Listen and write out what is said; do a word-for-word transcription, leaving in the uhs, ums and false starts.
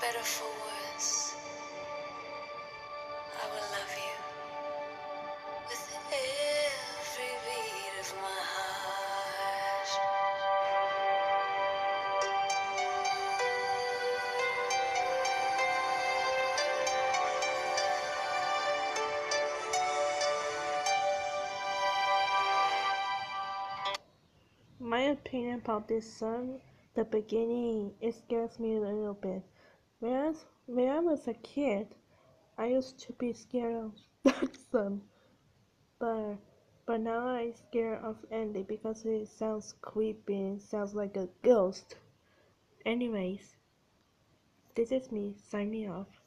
better for worse, I will love you with every beat of my heart. My opinion about this song, the beginning, it scares me a little bit. When I, was, when I was a kid, I used to be scared of that song, but but now I'm scared of Andy because it sounds creepy, it sounds like a ghost. Anyways, this is me signing off.